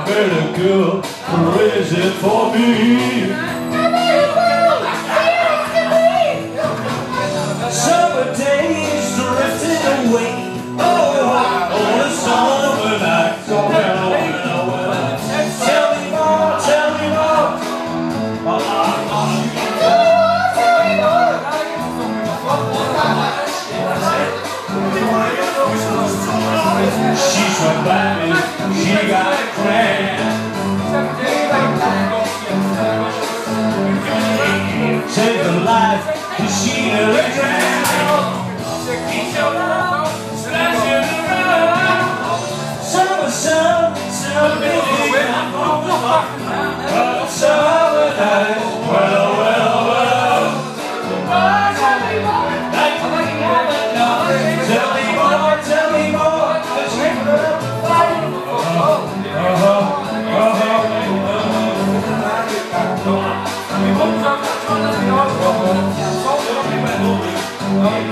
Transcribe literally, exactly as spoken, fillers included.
better girl, raise it for me. Summer days drifting away. Oh, on a summer night. Well, well, well. Tell me more, tell me more. She's my baby, she got a cramp. Take the life, cause she nearly drowned. Keep your love, splashing around. Summer sun, summer baby, I'm on the summer night. Well, well, well. Tell me more, tell me more. Uh-huh, uh-huh.